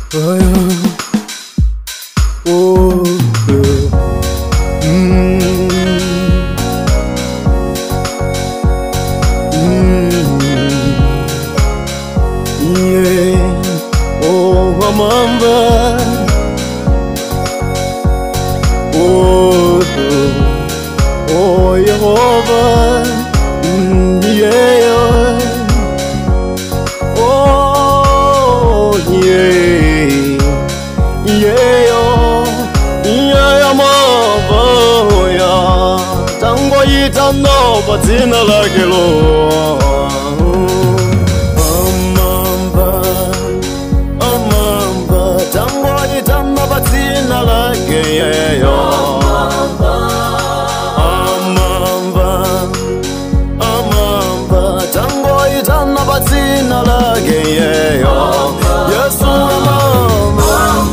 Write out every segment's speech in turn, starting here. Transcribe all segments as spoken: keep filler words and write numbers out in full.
Oh, mm, mm, yeah. Oh, Mamba. Oh, oh, Jehovah. Mm, yeah. Oh, yeah. Yeah, yeah, Mamba. Yeah. Tango itano patina lake lo. Amamba, amamba. Tango itano patina lake yo. Amamba, amamba. Tango itano patina lake yo. Yesu amamba.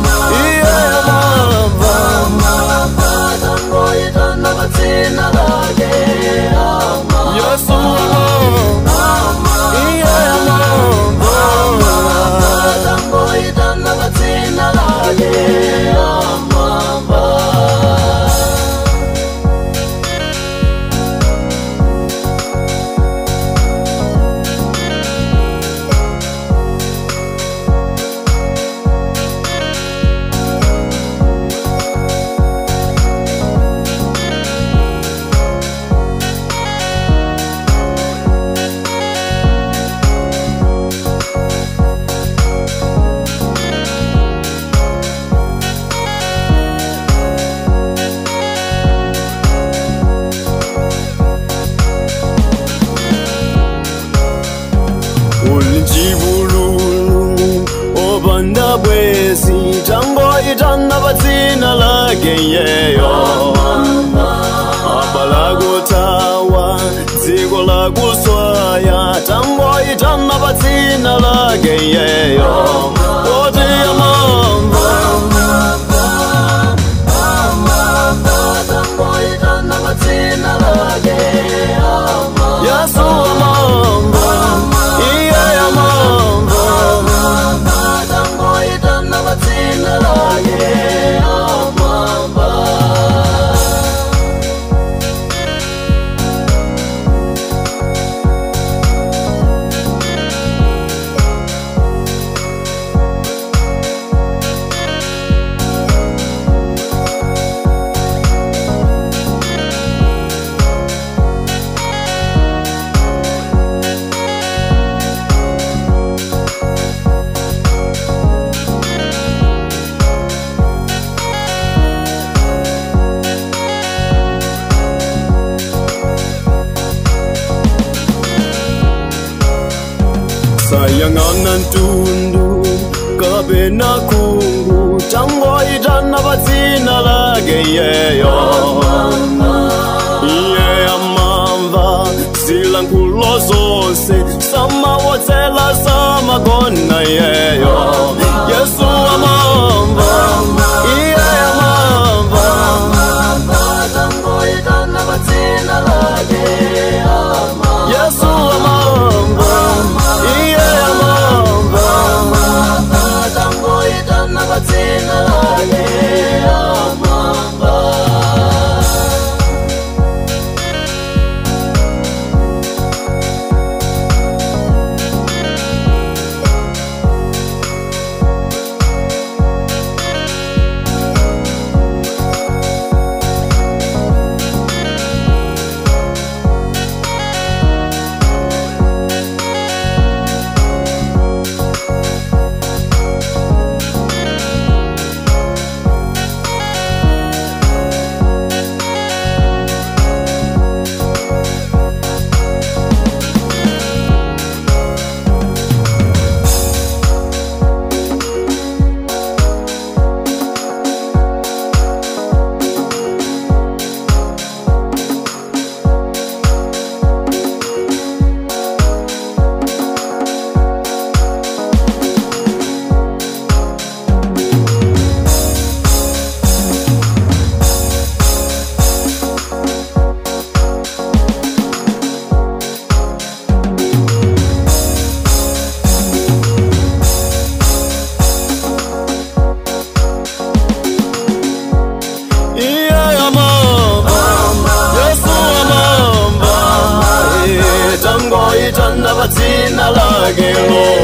Ulinjibululu obanda bwesi tango itana batina lake yeyo abalagutawa ziko laguswaya tango itana batina lake yeyo oti amamba tango itana batina lake Yesu amamba Sayangana ntundu kabena kungu tango itana batina lake yeyo Iye amamba silankulo zose sama wotela sama kona yeyo Yesu amamba Iye amamba tango itana batina lake Yesu amamba patsina lake Lord.